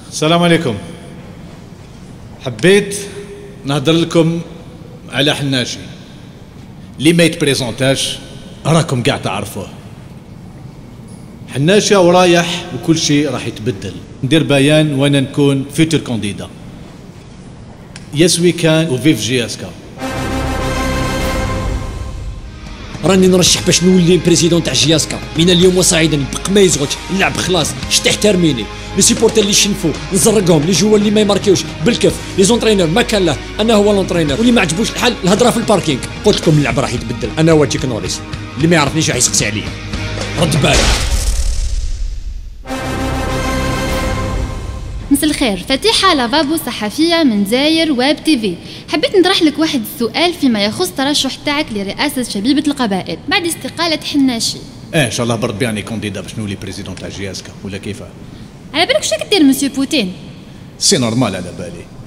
السلام عليكم. حبيت نهضر لكم على حناشي اللي ما يتبريزونتاش، راكم قاع تعرفوه. حناشي ورايح وكل شيء راح يتبدل. ندير بيان وانا نكون فيوتور كانديدا. يس وي كان وفيف جياسكا. راني نرشح باش نولي بريزيدون تاع جياسكا من اليوم وصاعدا. بق ما يزغوش اللعب خلاص، شتي احترميني. لي سيبورتر اللي يشنفوا نزرقهم، لي جوال اللي ما يماركيوش بالكف، لي زونترينور ما كان له انا هو لونترينور، واللي ما عجبوش الحال الهضره في الباركينغ. قلت لكم اللعب راح يتبدل. انا هو جيك نوريس، اللي ما يعرفنيش راح يسقسي عليا. رد بالك. مساء الخير، فتيحة لافابو صحفية من زاير ويب تي في. حبيت نطرح لك واحد السؤال فيما يخص ترشح تاعك لرئاسة شبيبة القبائل بعد استقالة حناشي. ان شاء الله برد بيعني كانديدا باش نولي بريزيدون تاع جياسكا ولا كيفاه. على بالك شنو دير مسيو بوتين؟ سي نورمال على بالي.